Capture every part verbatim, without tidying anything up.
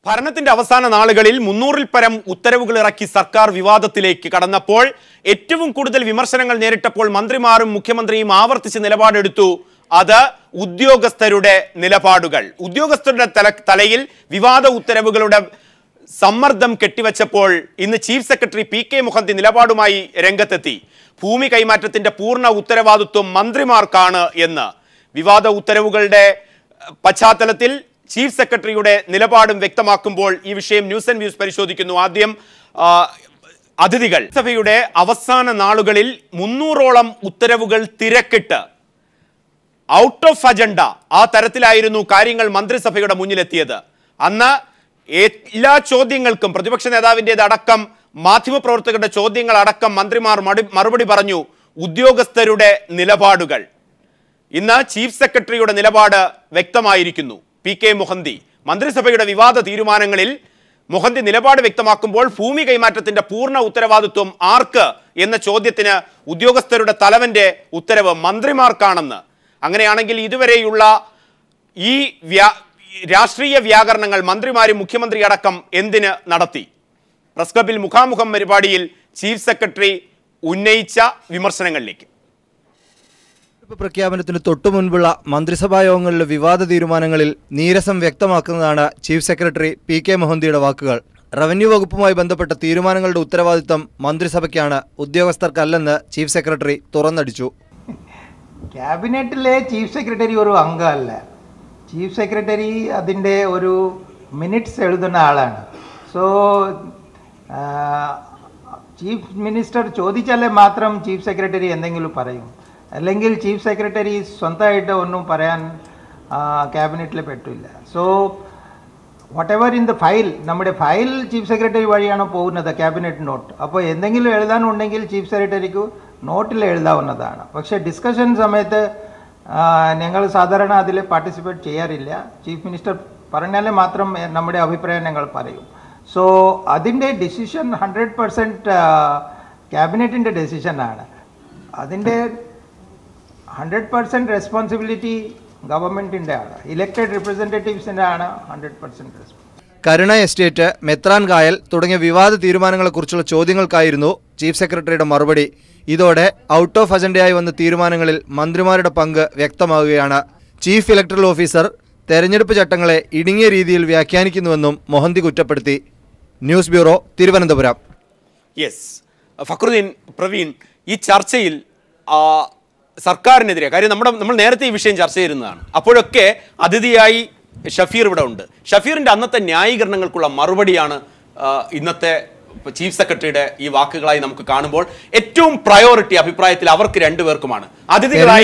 ഭരണത്തിന്റെ അവസാന നാളുകളിൽ മുന്നൂറിൽ പരം ഉത്തരവുകൾ ഇറക്കി സർക്കാർ വിവാദത്തിലേക്ക് കടന്നപ്പോൾ ഏറ്റവും കൂടുതൽ വിമർശനങ്ങൾ നേരിട്ടപ്പോൾ മന്ത്രിമാരും മുഖ്യമന്ത്രിയും ആവർത്തിച്ച് നിലപാടെടുത്തു. അത് ഉദ്യോഗസ്ഥരുടെ നിലപാടുകൾ. ഉദ്യോഗസ്ഥരുടെ തല തലയിൽ വിവാദ ഉത്തരവുകളുടെ സമ്മർദ്ദം കെട്ടിവെച്ചപ്പോൾ ഇന്ന് chief secretary P K Mohanty നിലപാടുമായി രംഗത്തെത്തി. ഭൂമി കൈമാറ്റത്തിന്റെ പൂർണ്ണ ഉത്തരവാദിത്വം മന്ത്രിമാർക്കാണ് എന്ന്. വിവാദ ഉത്തരവുകളുടെ പശ്ചാത്തലത്തിൽ ചീഫ് സെക്രട്ടറിയുടെ നിലപാടും വ്യക്തമാക്കുമ്പോൾ ഈ വിഷയം ന്യൂസ് ആൻഡ് വ്യൂസ് പരിശോധിക്കുന്നു. ആദ്യം അതിഥികൾ. സഭയുടെ അവസാന നാളുകളിൽ മുന്നൂറോളം ഉത്തരവുകൾ തിരക്കിട്ട് ഔട്ട് ഓഫ് അജണ്ട ആ തരത്തിലായിരുന്നു കാര്യങ്ങൾ മന്ത്രിസഭയുടെ മുന്നിലെത്തിയത്. അന്ന് എല്ലാ ചോദ്യങ്ങൾക്കും പ്രതിപക്ഷ നേതാവിൻ്റെത് അടക്കം മാധ്യമപ്രവർത്തകരുടെ ചോദ്യങ്ങൾ അടക്കം മന്ത്രിമാർ മറുപടി പറഞ്ഞു. ഉദ്യോഗസ്ഥരുടെ നിലപാടുകൾ. ഇന്ന് ചീഫ് സെക്രട്ടറിയുടെ നിലപാട് വ്യക്തമായിരിക്കുന്നു. പി കെ മുഹന്തി മന്ത്രിസഭയുടെ വിവാദ തീരുമാനങ്ങളിൽ മുഹന്തി നിലപാട് വ്യക്തമാക്കുമ്പോൾ ഭൂമി കൈമാറ്റത്തിന്റെ പൂർണ്ണ ഉത്തരവാദിത്വം ആർക്ക് എന്ന ചോദ്യത്തിന് ഉദ്യോഗസ്ഥരുടെ തലവന്റെ ഉത്തരവ് മന്ത്രിമാർക്കാണെന്ന്. അങ്ങനെയാണെങ്കിൽ ഇതുവരെയുള്ള ഈ വ്യാ രാഷ്ട്രീയ വ്യാകരണങ്ങൾ മന്ത്രിമാരും മുഖ്യമന്ത്രി അടക്കം എന്തിന് നടത്തി? പ്രസ് ക്ലബിൽ മുഖാമുഖം പരിപാടിയിൽ ചീഫ് സെക്രട്ടറി ഉന്നയിച്ച വിമർശനങ്ങളിലേക്ക്. പ്രഖ്യാപനത്തിന് തൊട്ടു മുൻപുള്ള മന്ത്രിസഭാ യോഗങ്ങളിലെ വിവാദ തീരുമാനങ്ങളിൽ നീരസം വ്യക്തമാക്കുന്നതാണ് ചീഫ് സെക്രട്ടറി പി കെ മുഹന്തിയുടെ വാക്കുകൾ. റവന്യൂ വകുപ്പുമായി ബന്ധപ്പെട്ട തീരുമാനങ്ങളുടെ ഉത്തരവാദിത്തം മന്ത്രിസഭയ്ക്കാണ്, ഉദ്യോഗസ്ഥർക്കല്ലെന്ന് ചീഫ് സെക്രട്ടറി തുറന്നടിച്ചു. ക്യാബിനറ്റിലെ ചീഫ് സെക്രട്ടറി ഒരു അംഗമല്ല. ചീഫ് സെക്രട്ടറി അതിൻ്റെ ഒരു മിനിറ്റ്സ് എഴുതുന്ന ആളാണ്. സോ ചീഫ് മിനിസ്റ്റർ ചോദിച്ചാലേ മാത്രം ചീഫ് സെക്രട്ടറി എന്തെങ്കിലും പറയും. അല്ലെങ്കിൽ ചീഫ് സെക്രട്ടറി സ്വന്തമായിട്ട് ഒന്നും പറയാൻ ക്യാബിനറ്റിൽ പറ്റില്ല. So whatever in the file, നമ്മുടെ ഫയൽ ചീഫ് സെക്രട്ടറി വഴിയാണ് പോകുന്നത്, ക്യാബിനറ്റ് നോട്ട്. അപ്പോൾ എന്തെങ്കിലും എഴുതാനുണ്ടെങ്കിൽ ചീഫ് സെക്രട്ടറിക്ക് നോട്ടിൽ എഴുതാവുന്നതാണ്. പക്ഷേ ഡിസ്കഷൻ സമയത്ത് ഞങ്ങൾ സാധാരണ അതിൽ പാർട്ടിസിപ്പേറ്റ് ചെയ്യാറില്ല. ചീഫ് മിനിസ്റ്റർ പറഞ്ഞാലേ മാത്രം നമ്മുടെ അഭിപ്രായം ഞങ്ങൾ പറയും. സോ അതിൻ്റെ ഡിസിഷൻ ഹൺഡ്രഡ് പെർസെൻറ്റ് ക്യാബിനറ്റിൻ്റെ ഡിസിഷനാണ്. അതിൻ്റെ ഹൺഡ്രഡ് പെർസെൻറ്റ് റെസ്പോൺസിബിലിറ്റി ഗവൺമെൻറ്റിൻ്റെ ആണ്, ഇലക്റ്റഡ് റിപ്രസെൻറ്റേറ്റീവ്സിൻ്റെ ആണ് hundred percent responsibility. Karuna estate, Methran Kayal തുടങ്ങിയ വിവാദ തീരുമാനങ്ങളെക്കുറിച്ചുള്ള ചോദ്യങ്ങൾക്കായിരുന്നു ചീഫ് സെക്രട്ടറിയുടെ മറുപടി. ഇതോടെ ഔട്ട് ഓഫ് അജണ്ടയായി വന്ന തീരുമാനങ്ങളിൽ മന്ത്രിമാരുടെ പങ്ക് വ്യക്തമാവുകയാണ്. ചീഫ് ഇലക്ടറൽ ഓഫീസർ തെരഞ്ഞെടുപ്പ് ചട്ടങ്ങളെ ഇടുങ്ങിയ രീതിയിൽ വ്യാഖ്യാനിക്കുന്നുവെന്നും മൊഹന്തി കുറ്റപ്പെടുത്തി. News bureau, Thiruvananthapuram. Yes, Fakhruddin, Praveen, ഈ ചർച്ചയിൽ സർക്കാരിനെതിരെ കാര്യം നമ്മുടെ നമ്മൾ നേരത്തെ ഈ വിഷയം ചർച്ച ചെയ്തിരുന്നതാണ്. അപ്പോഴൊക്കെ അതിഥിയായി ഷഫീർ ഇവിടെ ഉണ്ട്. ഷഫീറിന്റെ അന്നത്തെ ന്യായീകരണങ്ങൾക്കുള്ള മറുപടിയാണ് ഇന്നത്തെ ചീഫ് സെക്രട്ടറിയുടെ ഈ വാക്കുകളായി നമുക്ക് കാണുമ്പോൾ ഏറ്റവും പ്രയോറിറ്റി അഭിപ്രായത്തിൽ അവർക്ക് രണ്ടുപേർക്കുമാണ്. അതിഥികളായി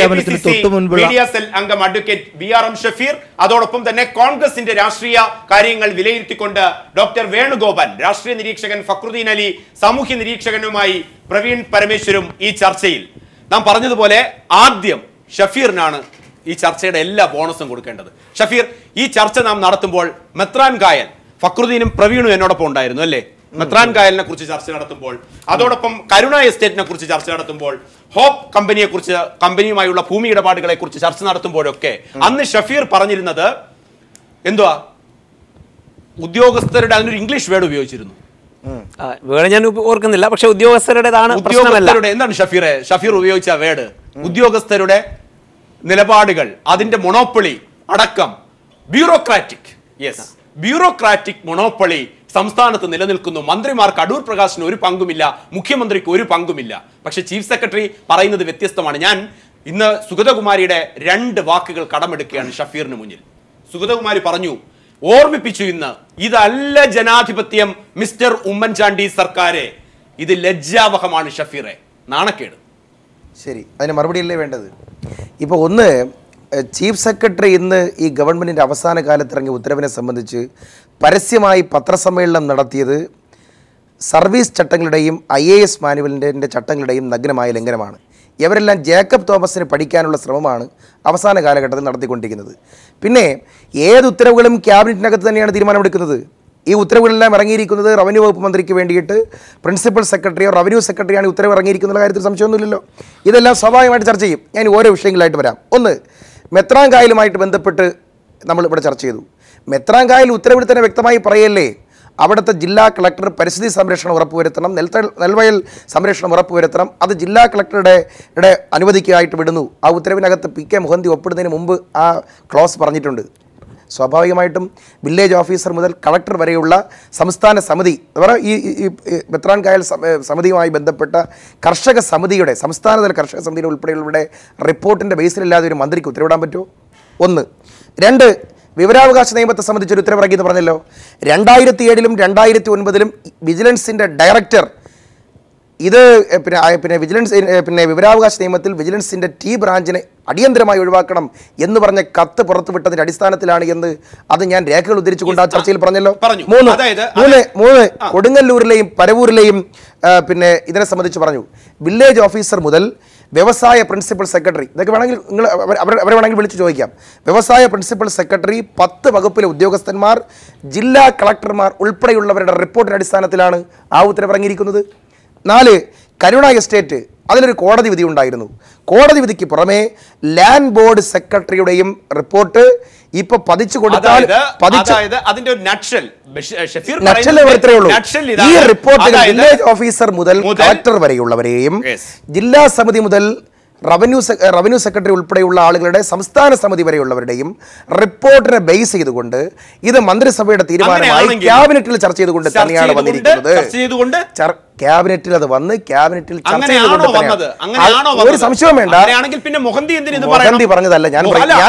മീഡിയ സെൽ അംഗം advocate B R M Shafeer, അതോടൊപ്പം തന്നെ കോൺഗ്രസിന്റെ രാഷ്ട്രീയ കാര്യങ്ങൾ വിലയിരുത്തിക്കൊണ്ട് ഡോക്ടർ വേണുഗോപാൽ, രാഷ്ട്രീയ നിരീക്ഷകൻ ഫക്രുദ്ദീൻ അലി, സാമൂഹ്യ നിരീക്ഷകനുമായി പ്രവീൺ പരമേശ്വരും ഈ ചർച്ചയിൽ. നാം പറഞ്ഞതുപോലെ ആദ്യം ഷഫീറിനാണ് ഈ ചർച്ചയുടെ എല്ലാ ബോണസും കൊടുക്കേണ്ടത്. ഷഫീർ, ഈ ചർച്ച നാം നടത്തുമ്പോൾ മെത്രാൻ കായൽ, ഫക്രുദ്ദീനും പ്രവീണും എന്നോടൊപ്പം ഉണ്ടായിരുന്നു അല്ലേ? മെത്രാൻ കായലിനെ കുറിച്ച് ചർച്ച നടത്തുമ്പോൾ, അതോടൊപ്പം കരുണ എസ്റ്റേറ്റിനെ കുറിച്ച് ചർച്ച നടത്തുമ്പോൾ, ഹോപ്പ് കമ്പനിയെ കുറിച്ച്, കമ്പനിയുമായുള്ള ഭൂമി ഇടപാടുകളെ കുറിച്ച് ചർച്ച നടത്തുമ്പോഴൊക്കെ അന്ന് ഷഫീർ പറഞ്ഞിരുന്നത് എന്തുവാ? ഉദ്യോഗസ്ഥരുടെ അതിനൊരു ഇംഗ്ലീഷ് വേർഡ് ഉപയോഗിച്ചിരുന്നു. വേർഡ് ഞാൻ ഓർക്കുന്നില്ല, പക്ഷെ ഉദ്യോഗസ്ഥരുടേതാണ്. ഉദ്യോഗസ്ഥരുടെ എന്താണ് ഷഫീറെ ഷഫീർ ഉപയോഗിച്ച വേർഡ്? ഉദ്യോഗസ്ഥരുടെ നിലപാടുകൾ, അതിന്റെ മൊണോപ്പൊളി അടക്കം ബ്യൂറോക്രാറ്റിക്. യെസ്, ബ്യൂറോക്രാറ്റിക് മൊണോപ്പൊളി സംസ്ഥാനത്ത് നിലനിൽക്കുന്നു. മന്ത്രിമാർക്ക് അടൂർ പ്രകാശിന് ഒരു പങ്കുമില്ല, മുഖ്യമന്ത്രിക്ക് ഒരു പങ്കുമില്ല. പക്ഷെ ചീഫ് സെക്രട്ടറി പറയുന്നത് വ്യത്യസ്തമാണ്. ഞാൻ ഇന്ന് സുഗതകുമാരിയുടെ രണ്ട് വാക്കുകൾ കടമെടുക്കുകയാണ് ഷഫീറിന് മുന്നിൽ. സുഗതകുമാരി പറഞ്ഞു, ഓർമ്മിപ്പിച്ചു ഇന്ന്, ഇതല്ല ജനാധിപത്യം മിസ്റ്റർ ഉമ്മൻചാണ്ടി സർക്കാരെ, ഇത് ലജ്ജാവഹമാണ് ഷഫീറെ, നാണക്കേട്. ശരി, അതിന് മറുപടിയല്ലേ വേണ്ടത്? ഇപ്പോൾ ഒന്ന്, ചീഫ് സെക്രട്ടറി ഇന്ന് ഈ ഗവൺമെൻറ്റിൻ്റെ അവസാന കാലത്തിറങ്ങിയ ഉത്തരവിനെ സംബന്ധിച്ച് പരസ്യമായി പത്രസമ്മേളനം നടത്തിയത് സർവീസ് ചട്ടങ്ങളുടെയും ഐ എ എസ് മാനുവലിൻ്റെ ചട്ടങ്ങളുടെയും നഗ്നമായ ലംഘനമാണ്. ഇവരെല്ലാം ജേക്കബ് തോമസിന് പഠിക്കാനുള്ള ശ്രമമാണ് അവസാന കാലഘട്ടത്തിൽ നടത്തിക്കൊണ്ടിരിക്കുന്നത്. പിന്നെ ഏത് ഉത്തരവുകളും ക്യാബിനറ്റിനകത്ത് തന്നെയാണ് തീരുമാനമെടുക്കുന്നത്. ഈ ഉത്തരവുകളെല്ലാം ഇറങ്ങിയിരിക്കുന്നത് റവന്യൂ വകുപ്പ് മന്ത്രിക്ക് വേണ്ടിയിട്ട് പ്രിൻസിപ്പൽ സെക്രട്ടറിയോ റവന്യൂ സെക്രട്ടറിയാണ് ഈ ഉത്തരവ് ഇറങ്ങിയിരിക്കുന്ന കാര്യത്തിൽ സംശയമൊന്നുമില്ലല്ലോ. ഇതെല്ലാം സ്വാഭാവികമായിട്ട് ചർച്ച ചെയ്യും. ഞാൻ ഓരോ വിഷയങ്ങളായിട്ട് വരാം. ഒന്ന്, മെത്രാൻ കായലുമായിട്ട് ബന്ധപ്പെട്ട് നമ്മൾ ഇവിടെ ചർച്ച ചെയ്തു. മെത്രാങ്കായൽ ഉത്തരവിൽ തന്നെ വ്യക്തമായി പറയല്ലേ, അവിടുത്തെ ജില്ലാ കളക്ടർ പരിസ്ഥിതി സംരക്ഷണം ഉറപ്പുവരുത്തണം, നെൽത്ത നെൽവയൽ സംരക്ഷണം ഉറപ്പുവരുത്തണം. അത് ജില്ലാ കളക്ടറുടെ അനുമതിക്കായിട്ട് വിടുന്നു. ആ ഉത്തരവിനകത്ത് പി കെ മുഹന്തി ഒപ്പിടുന്നതിന് മുമ്പ് ആ ക്ലോസ് പറഞ്ഞിട്ടുണ്ട്. സ്വാഭാവികമായിട്ടും വില്ലേജ് ഓഫീസർ മുതൽ കളക്ടർ വരെയുള്ള സംസ്ഥാന സമിതി, ഈ മെത്രാൻകായൽ സമിതിയുമായി ബന്ധപ്പെട്ട കർഷക സമിതിയുടെ സംസ്ഥാനതല കർഷക സമിതിയുടെ ഉൾപ്പെടെയുള്ളവരുടെ റിപ്പോർട്ടിൻ്റെ ബേസിലല്ലാതെ ഒരു മന്ത്രിക്ക് ഉത്തരവിടാൻ പറ്റുമോ? ഒന്ന്. രണ്ട്, വിവരാവകാശ നിയമത്തെ സംബന്ധിച്ചൊരു ഉത്തരവിറക്കി എന്ന് പറഞ്ഞല്ലോ. രണ്ടായിരത്തി ഏഴിലും രണ്ടായിരത്തി ഒൻപതിലും വിജിലൻസിൻ്റെ ഡയറക്ടർ ഇത് പിന്നെ പിന്നെ വിജിലൻസ് പിന്നെ വിവരാവകാശ നിയമത്തിൽ വിജിലൻസിൻ്റെ ടി ബ്രാഞ്ചിനെ അടിയന്തരമായി ഒഴിവാക്കണം എന്ന് പറഞ്ഞ കത്ത് പുറത്തുവിട്ടതിന്റെ അടിസ്ഥാനത്തിലാണ് എന്ന് അത് ഞാൻ രേഖകൾ ഉദ്ധരിച്ചുകൊണ്ട് ആ ചർച്ചയിൽ പറഞ്ഞല്ലോ. മൂന്ന് മൂന്ന് മൂന്ന് കൊടുങ്ങല്ലൂരിലെയും പരവൂരിലെയും പിന്നെ ഇതിനെ സംബന്ധിച്ച് പറഞ്ഞു. വില്ലേജ് ഓഫീസർ മുതൽ വ്യവസായ പ്രിൻസിപ്പൽ സെക്രട്ടറി, ഇതൊക്കെ വേണമെങ്കിൽ നിങ്ങൾ അവരെ വേണമെങ്കിൽ വിളിച്ച് ചോദിക്കാം. വ്യവസായ പ്രിൻസിപ്പൽ സെക്രട്ടറി, പത്ത് വകുപ്പിലെ ഉദ്യോഗസ്ഥന്മാർ, ജില്ലാ കളക്ടർമാർ ഉൾപ്പെടെയുള്ളവരുടെ റിപ്പോർട്ടിൻ്റെ അടിസ്ഥാനത്തിലാണ് ആ ഉത്തരവിറങ്ങിയിരിക്കുന്നത്. നാല്, കരുണ എസ്റ്റേറ്റ്, അതിലൊരു കോടതി വിധി ഉണ്ടായിരുന്നു. കോടതി വിധിക്ക് പുറമെ ലാൻഡ് ബോർഡ് സെക്രട്ടറിയുടെയും റിപ്പോർട്ട് ഇപ്പൊ പതിച്ചു കൊടുത്താൽ അതിന്റെ ഒരു നട്ഷൽ ഈ റിപ്പോർട്ടിൽ വില്ലേജ് ഓഫീസർ മുതൽ കളക്ടർ വരെയുള്ളവരെയും ജില്ലാ സമിതി മുതൽ റവന്യൂ റവന്യൂ സെക്രട്ടറി ഉൾപ്പെടെയുള്ള ആളുകളുടെ സംസ്ഥാന സമിതി വരെയുള്ളവരുടെയും റിപ്പോർട്ടിനെ ബേസ് ചെയ്തുകൊണ്ട് ഇത് മന്ത്രിസഭയുടെ തീരുമാനമായി ക്യാബിനറ്റിൽ ചർച്ച ചെയ്തുകൊണ്ട് തന്നെയാണ് വന്നിരിക്കുന്നത്. ക്യാബിനറ്റിൽ അത് വന്ന് ക്യാബിനറ്റിൽ ഒരു സംശയവും വേണ്ട. മോഹന്തി പറഞ്ഞതല്ല, ഞാൻ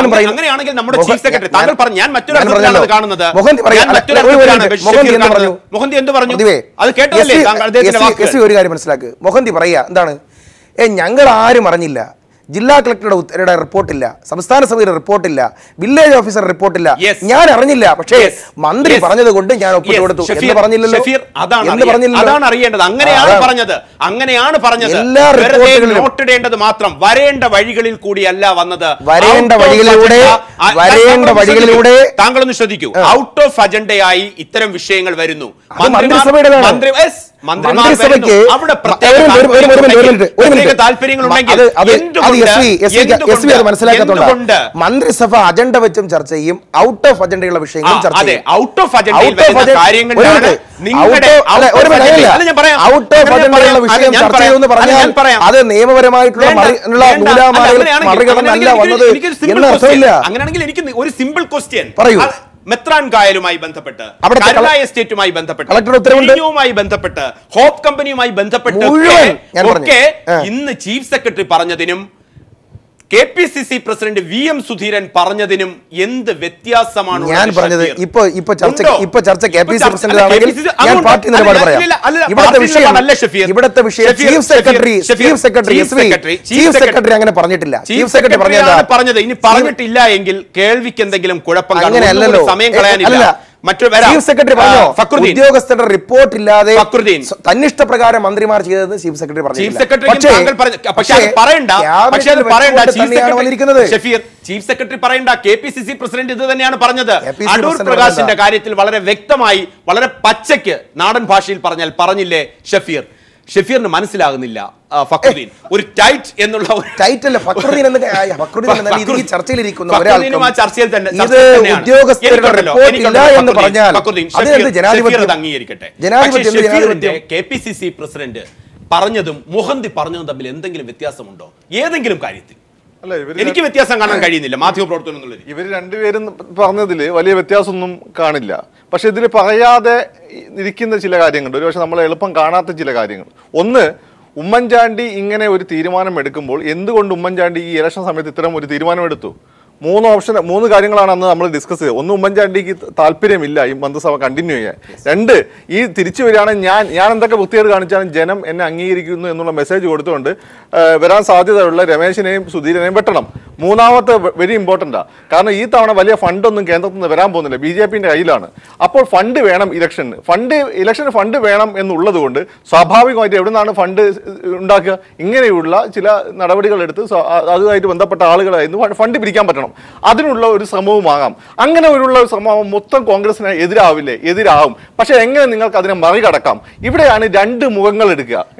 ഒരു കാര്യം മനസ്സിലാക്കുക. മോഹന്തി പറയാ എന്താണ്, ഏ ഞങ്ങൾ ആരും അറിഞ്ഞില്ല, ജില്ലാ കളക്ടറുടെ ഉത്തരയുടെ റിപ്പോർട്ടില്ല, സംസ്ഥാന സമിതിയുടെ റിപ്പോർട്ടില്ല, വില്ലേജ് ഓഫീസർ റിപ്പോർട്ടില്ല, ഞാൻ അറിഞ്ഞില്ല, പക്ഷേ മന്ത്രി പറഞ്ഞത് കൊണ്ട് ഞാൻ ഒപ്പിട്ട് കൊടുത്തു എന്ന് പറഞ്ഞില്ലല്ലോ. അതാണ് അറിയേണ്ടത്. അങ്ങനെയാണ് പറഞ്ഞത്, അങ്ങനെയാണ് പറഞ്ഞത്. എല്ലാ റിപ്പോർട്ടുകളിലും നോട്ടിടേണ്ടത് മാത്രം വരേണ്ട വഴികളിൽ കൂടിയല്ല വന്നത്. വരേണ്ട വഴികളിലൂടെ വരേണ്ട വഴികളിലൂടെ താങ്കളൊന്ന് ശ്രദ്ധിക്കൂ. ഔട്ട് ഓഫ് അജണ്ടയായി ഇത്തരം വിഷയങ്ങൾ വരുന്നു. മന്ത്രിസഭയുടെ മന്ത്രിസഭ അജണ്ട വെച്ചും ചർച്ച ചെയ്യും, ഔട്ട് ഓഫ് അജണ്ടയുള്ള വിഷയങ്ങളും ചർച്ച ചെയ്യും. ഔട്ട് ഓഫ് അജണ്ടയുള്ള വിഷയം ചർച്ച ചെയ്യുമെന്ന് പറഞ്ഞാൽ അത് നിയമപരമായിട്ടുള്ള മറികടന്നല്ല വന്നത് എന്ന് അർത്ഥമില്ല. അങ്ങനെയാണെങ്കിൽ എനിക്ക് ഒരു സിമ്പിൾ ക്വസ്റ്റ്യൻ പറയൂ. മെത്രാൻകായലുമായി ബന്ധപ്പെട്ട്, എസ്റ്റേറ്റുമായി ബന്ധപ്പെട്ട്, ബന്ധപ്പെട്ട്, ഹോപ്പ് കമ്പനിയുമായി ബന്ധപ്പെട്ട് ഒക്കെ ഇന്ന് ചീഫ് സെക്രട്ടറി പറഞ്ഞതിനും K P C C president V M Sudheeran പറഞ്ഞതിനും എന്ത് വ്യത്യാസമാണ് ഞാൻ പറഞ്ഞത്? ഇപ്പൊ ഇപ്പൊ ചർച്ച ഇപ്പൊ ചർച്ച K P C C president ആണെങ്കിൽ ഞാൻ പാർട്ടി നിലപാട് പറയാം. ഇവിടുത്തെ വിഷയം ഇവിടുത്തെ വിഷയം chief secretary chief secretary chief secretary അങ്ങനെ പറഞ്ഞിട്ടില്ല. ചീഫ് സെക്രട്ടറി പറഞ്ഞത്. ഇനി പറഞ്ഞിട്ടില്ല എങ്കിൽ കേൾവിക്ക് എന്തെങ്കിലും കുഴപ്പം, അങ്ങനെയല്ലോ, സമയം കളയാനില്ല. ചീഫ് സെക്രട്ടറി പറഞ്ഞു ഉദ്യോഗസ്ഥരുടെ റിപ്പോർട്ട് ഇല്ലാതെ തന്നിഷ്ടപ്രകാരം മന്ത്രിമാർ ചെയ്തത് ചീഫ് സെക്രട്ടറി പറഞ്ഞു. ചീഫ് സെക്രട്ടറി പറയണ്ട, K P C C president ഇത് തന്നെയാണ് പറഞ്ഞത്. അടൂർ പ്രകാശിന്റെ കാര്യത്തിൽ വളരെ വ്യക്തമായി, വളരെ പച്ചയ്ക്ക് നാടൻ ഭാഷയിൽ പറഞ്ഞാൽ പറഞ്ഞില്ലേ ഷഫീർ? ഷഫീറിന് മനസ്സിലാകുന്നില്ല ഫക്രുദ്ദീൻ ഒരു ടൈറ്റ് എന്നുള്ള ടൈറ്റ് അല്ല, ഫക്രുദ്ദീൻ എന്ന് ഈ ചർച്ചയിലിരിക്കുന്ന ഒരാൾക്കും ചർച്ചയിൽ തന്നെ ഇത് ഉദ്യോഗസ്ഥരുടെ റിപ്പോർട്ട് ഇല്ല എന്ന് പറഞ്ഞാൽ അത് ജനാധിപത്യം അംഗീകരിക്കട്ടെ. ജനാധിപത്യം K P C C president പറഞ്ഞതും മുഹന്തി പറഞ്ഞതും തമ്മിൽ എന്തെങ്കിലും വ്യത്യാസമുണ്ടോ ഏതെങ്കിലും കാര്യത്തിൽ? എനിക്ക് വ്യത്യാസം കാണാൻ കഴിയുന്നില്ല മാധ്യമപ്രവർത്തനം എന്നുള്ളത്. ഇവർ രണ്ടുപേരും പറഞ്ഞതിൽ വലിയ വ്യത്യാസമൊന്നും കാണില്ല. പക്ഷെ ഇതിൽ പറയാതെ ഇരിക്കുന്ന ചില കാര്യങ്ങളുണ്ട്, ഒരുപക്ഷെ നമ്മൾ എളുപ്പം കാണാത്ത ചില കാര്യങ്ങൾ. ഒന്ന്, ഉമ്മൻചാണ്ടി ഇങ്ങനെ ഒരു തീരുമാനം എടുക്കുമ്പോൾ എന്തുകൊണ്ട് ഉമ്മൻചാണ്ടി ഈ ഇലക്ഷൻ സമയത്ത് ഇത്തരം ഒരു തീരുമാനമെടുത്തു? മൂന്ന് ഓപ്ഷൻ മൂന്ന് കാര്യങ്ങളാണ് അന്ന് നമ്മൾ ഡിസ്കസ് ചെയ്തത്. ഒന്ന്, ഉമ്മൻചാണ്ടിക്ക് താല്പര്യമില്ല ഈ മന്ത്രിസഭ കണ്ടിന്യൂ ചെയ്യാൻ. രണ്ട്, ഈ തിരിച്ചു വരികയാണെങ്കിൽ ഞാൻ ഞാൻ എന്തൊക്കെ വൃത്തികേട് കാണിച്ചാലും ജനം എന്നെ അംഗീകരിക്കുന്നു എന്നുള്ള മെസ്സേജ് കൊടുത്തുകൊണ്ട് വരാൻ സാധ്യതയുള്ള രമേശിനെയും സുധീരനെയും വെട്ടണം. മൂന്നാമത്തെ വെരി ഇമ്പോർട്ടൻ്റാണ്, കാരണം ഈ തവണ വലിയ ഫണ്ടൊന്നും കേന്ദ്രത്തിൽ നിന്ന് വരാൻ പോകുന്നില്ല, ബി ജെ പിൻ്റെ കയ്യിലാണ്. അപ്പോൾ ഫണ്ട് വേണം ഇലക്ഷന്. ഫണ്ട് ഇലക്ഷന് ഫണ്ട് വേണം എന്നുള്ളത് കൊണ്ട് സ്വാഭാവികമായിട്ട് എവിടെ നിന്നാണ് ഫണ്ട് ഉണ്ടാക്കുക? ഇങ്ങനെയുള്ള ചില നടപടികളെടുത്ത് അതുമായിട്ട് ബന്ധപ്പെട്ട ആളുകളായിരുന്നു ഫണ്ട് പിരിക്കാൻ പറ്റണം. അതിനുള്ള ഒരു ശ്രമവുമാകാം. അങ്ങനെ ഒരു ശ്രമം മൊത്തം കോൺഗ്രസിന് എതിരാവില്ലേ? എതിരാവും. പക്ഷെ എങ്ങനെ നിങ്ങൾക്ക് അതിനെ മറികടക്കാം? ഇവിടെയാണ് രണ്ട് മുഖങ്ങൾ എടുക്കുക.